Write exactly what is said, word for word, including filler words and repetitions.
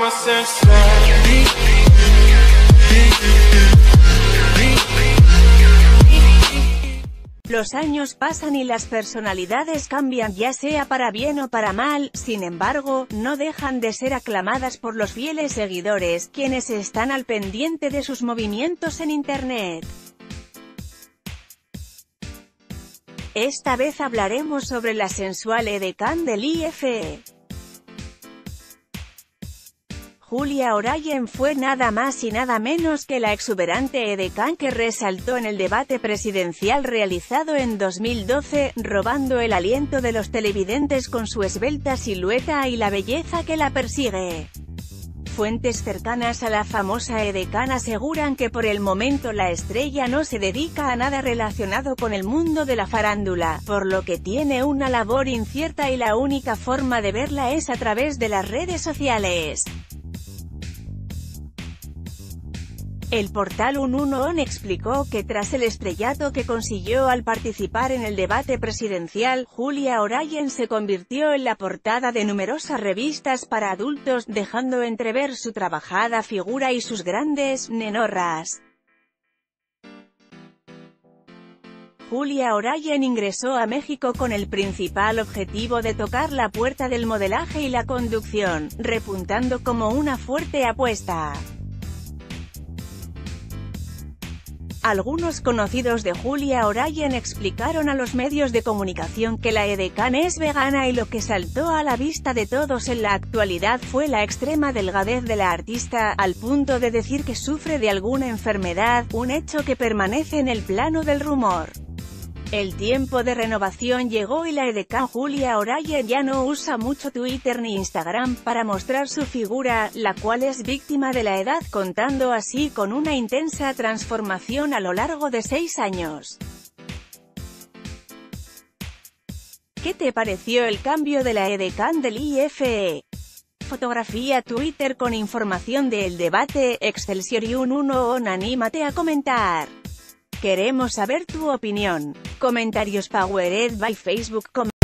Los años pasan y las personalidades cambian, ya sea para bien o para mal, sin embargo, no dejan de ser aclamadas por los fieles seguidores, quienes están al pendiente de sus movimientos en internet. Esta vez hablaremos sobre la sensual edecán del I F E. Julia O'Ryan fue nada más y nada menos que la exuberante edecán que resaltó en el debate presidencial realizado en dos mil doce, robando el aliento de los televidentes con su esbelta silueta y la belleza que la persigue. Fuentes cercanas a la famosa edecán aseguran que por el momento la estrella no se dedica a nada relacionado con el mundo de la farándula, por lo que tiene una labor incierta y la única forma de verla es a través de las redes sociales. El portal Ununo explicó que tras el estrellato que consiguió al participar en el debate presidencial, Julia O'Ryan se convirtió en la portada de numerosas revistas para adultos, dejando entrever su trabajada figura y sus grandes nenorras. Julia O'Ryan ingresó a México con el principal objetivo de tocar la puerta del modelaje y la conducción, repuntando como una fuerte apuesta. Algunos conocidos de Julia O'Ryan explicaron a los medios de comunicación que la edecán es vegana y lo que saltó a la vista de todos en la actualidad fue la extrema delgadez de la artista, al punto de decir que sufre de alguna enfermedad, un hecho que permanece en el plano del rumor. El tiempo de renovación llegó y la edecán Julia O'Ryan ya no usa mucho Twitter ni Instagram para mostrar su figura, la cual es víctima de la edad, contando así con una intensa transformación a lo largo de seis años. ¿Qué te pareció el cambio de la edecán del I F E? Fotografía Twitter con información del debate, Excelsior y Ununo. Anímate a comentar. Queremos saber tu opinión. Comentarios powered by Facebook.